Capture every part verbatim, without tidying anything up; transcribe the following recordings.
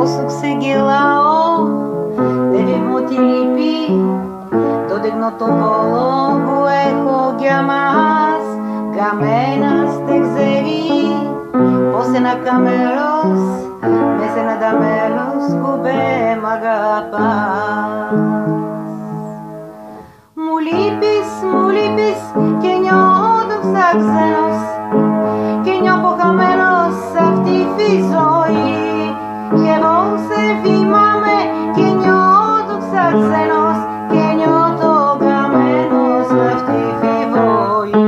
Κόσου ξεγελάω, δεν φεύγω τη λύπη. Το τεκνό βόλο έχω για μας. Καμένας δεν ξέρει πως ένα καμέλος μες σε ένα ταμέλος κουμπέ μ' αγαπάς. Μου λείπεις, μου λείπεις και νιώθω σαν ξένος και νιώθω χαμένος σ' αυτή τη ζωή. Και εγώ σε θυμάμαι και νιώθω σαν ξένος και νιώθω χαμένος σ' αυτή τη ζωή.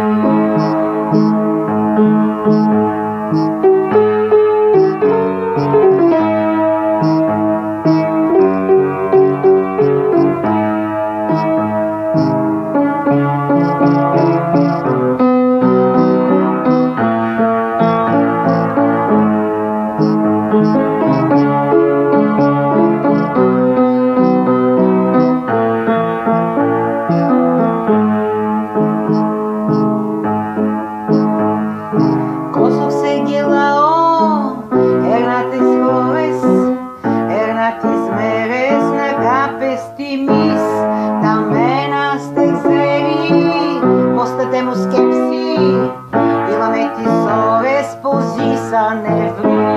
Κόσο ξεγελάω, έρνα τις χώρες, έρνα τις μέρες, να κάποιες τιμής. Τα μένας δεν ξέρει πως τότε μου σκέψει, είδαμε τις ώρες πως ζήσανε βρει.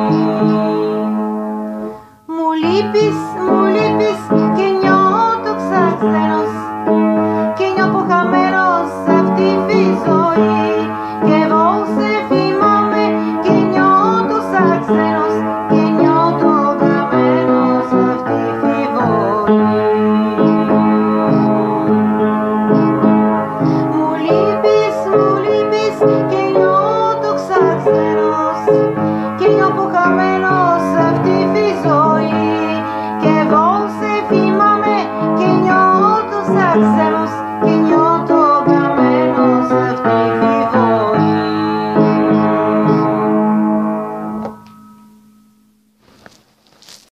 Μου λείπεις, μου λείπεις και νιώθω σαν ξένος και νιώθω χαμένος σ' αυτή τη ζωή.